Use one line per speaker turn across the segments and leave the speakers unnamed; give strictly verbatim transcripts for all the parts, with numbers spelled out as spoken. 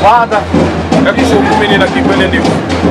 guarda. É que o menino aqui, o menino.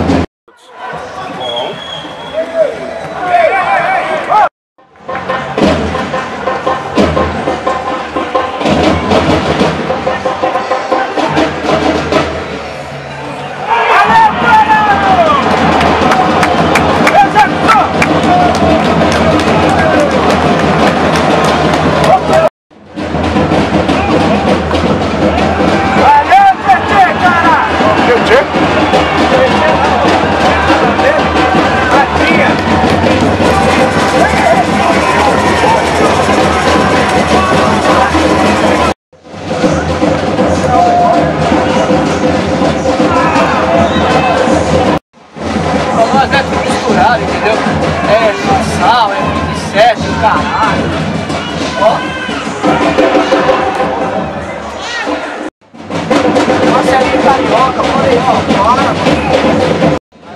Entendeu? É futsal, é vinte e sete, caralho. Ó. Uma série carioca, falei, ó, bora.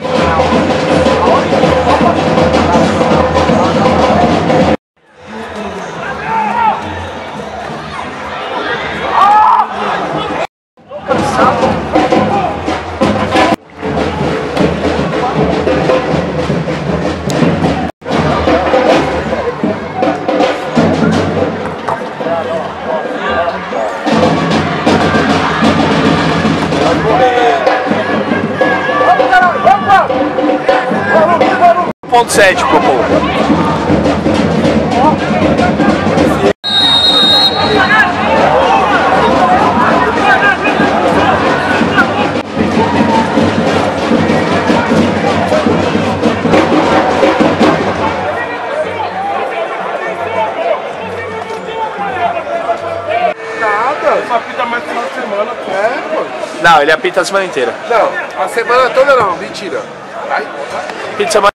um ponto sete pro povo.
Nada, só apita mais final de semana. É, pô.
Não, ele apita a semana inteira.
Não, a semana toda não, mentira. Vai, vai.
Apita semana